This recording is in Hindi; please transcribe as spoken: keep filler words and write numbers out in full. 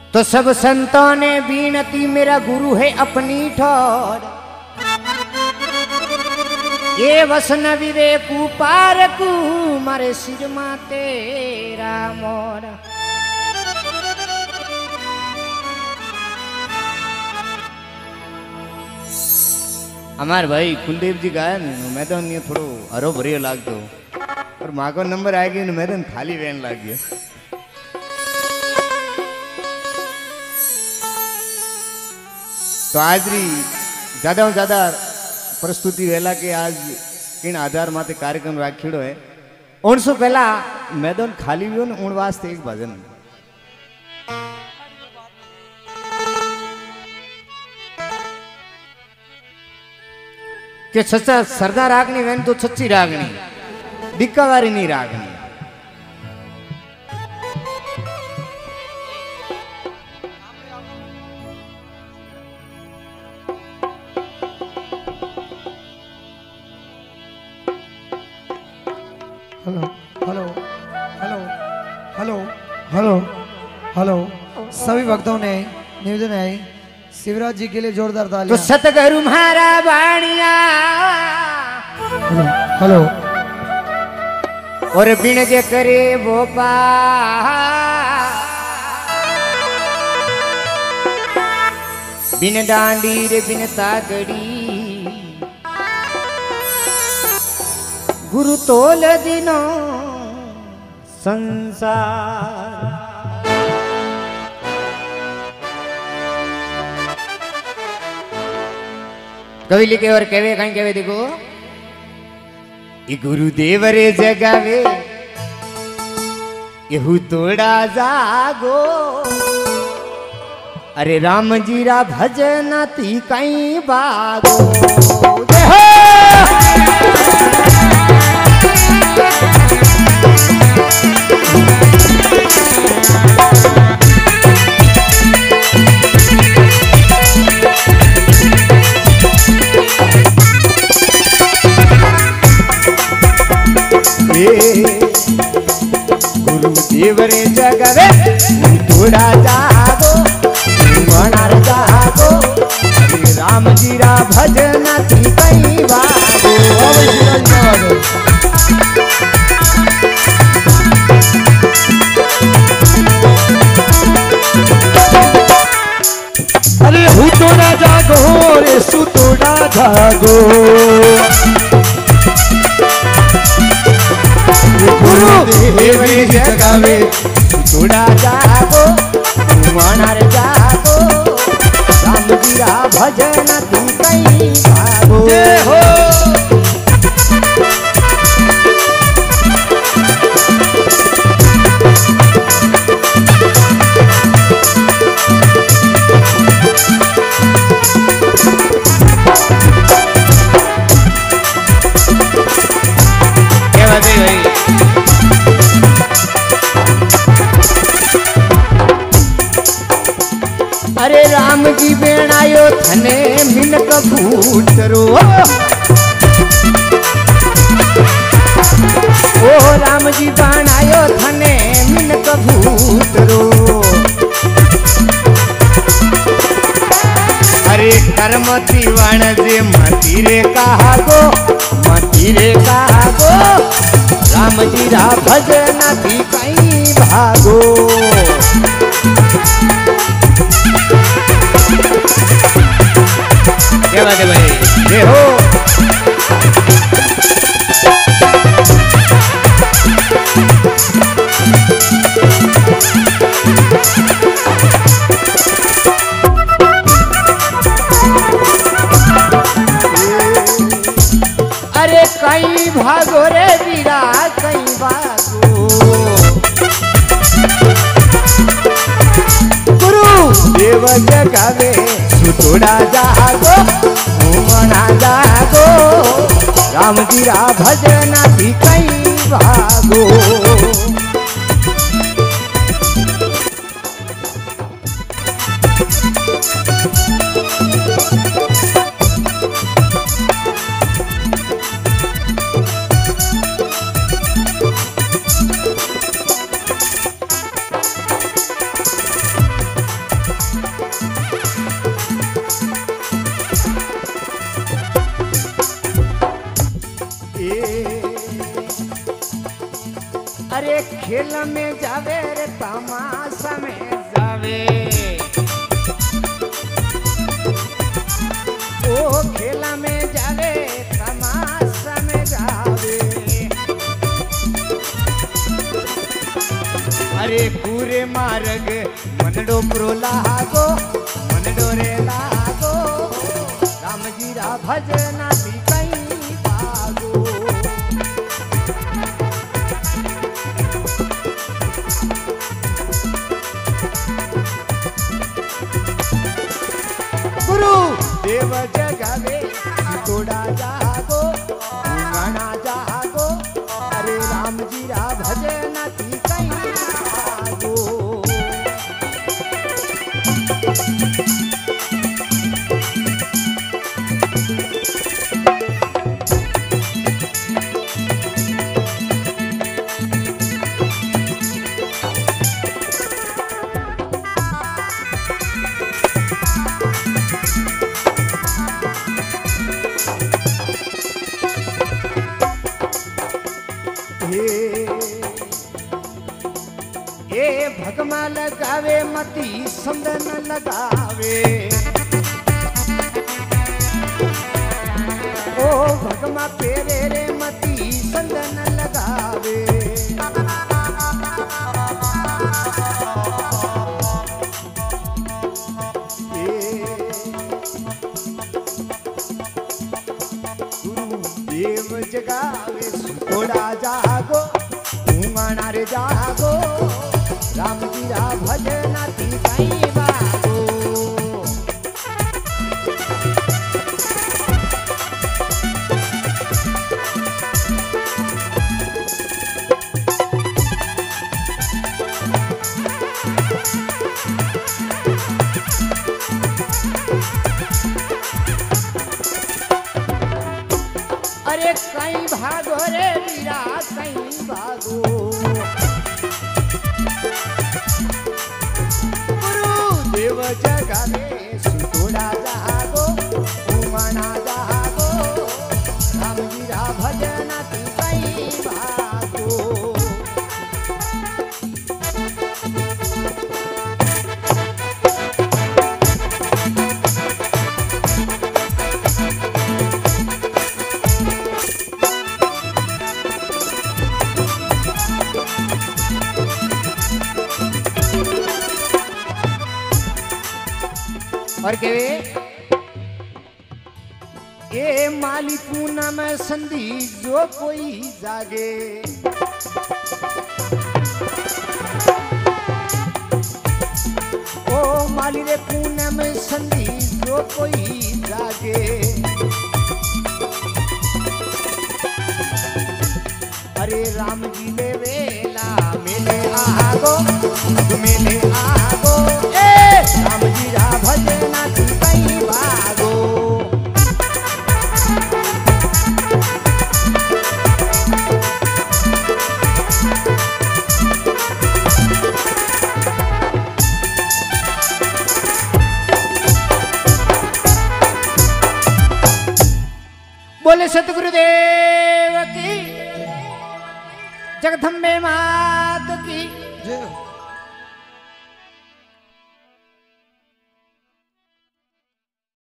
तो सब संतों ने बीनती मेरा गुरु है अपनी ठोर, ये वसनवी रे कुपार कु मारे सिर मा तेरा मोर। हमार भाई कुलदीप जी गाया मैं तो नहीं थोड़ो हरो भरियो लाग दो और माँ को नंबर आएगी मैं तो थाली वेन लाग गया। तो आज री ज्यादा ज्यादा प्रस्तुति वेला के आज इन आधार माते कार्यक्रम राखीड़ो है। उनसे पहला मैदान खाली हुई न उन वास्ते एक भजन कि सच्चा सरदा रागनी वेन तो सच्ची रागनी दिक्कावारी नहीं रागनी। Hello hello hello hello hello hello सभी भक्तों ने निवेदन है शिवराज जी के लिए जोरदार तालियां। तो सतगुरु म्हारा बाणिया हेलो और बिन जे करे वो पा बिन डांडी रे बिन तागड़ी गुरु तोल दिनो संसार। कवि लिखे और कहवे कहीं कहवे देखो ये गुरुदेव रे जगावे यहू तोड़ा जागो अरे राम जी रा भजन ती कहीं बागो। गुरुदेव रे जगवे थोड़ा जागो मनार जागो राम जी रा भजन थी कई बागो। अरे हूँ तोड़ा जागो रे सु तोड़ा जागो गुरुदेव रे जगावे थोड़ा जागो मनार जागो राम जी रा भजन थी कई बागो। जय हो अरे राम जी बेणायो थने मिनक फूटरो ओ राम जी बनायो थने मिनक फूटरो अरे कर्म तीवण जे मती रे कहागो मती रे कहागो राम जी रा भजन थी कहीं भागो। क्या बात है भाई ये हो अरे कहीं भागो रे वीरा कहीं भागो गुरु देव जगावे सुतोड़ा जागो मना जागो राम जी रा भजन थी कहीं भागो। ए अरे खेल में जावे रे तमाशा में जावे ओ खेला में जावे तमाशा में जावे अरे पूरे मार्ग मनडो प्रो लागो मनडो रे लागो राम जी रा भजना दी कहीं पागो गुरु देव जगावे तोड़ा जागो गणा जागो अरे राम जी रा भजना ती कहीं पागो ए भगमा लगावे मती संदन लगावे ओ भगमा पेरे रे मती संदन लगावे गुरु देव जगावे सुतोड़ा जागो उंगना रे जागो राम जी रा भजना ती कहीं बागो अरे कहीं भागो रे वीरा कहीं भागो देव जगावे सुतोड़ा जागो उमना जागो राम जी रा भजना ती कहीं भागो और के ए माली पूना में संधि जो कोई जागे ओ माली रे पूना में संधि जो कोई जागे अरे राम जी ले वेला मिले आगो मिले आगो ए राम जी रा भजना ती कहीं भागो बोले सतगुरुदेव की जगदम्बे मात की जय।